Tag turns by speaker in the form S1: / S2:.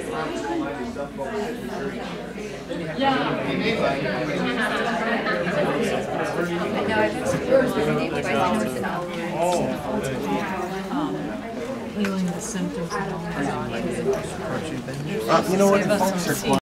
S1: Healing the symptoms of
S2: You know what? The phones are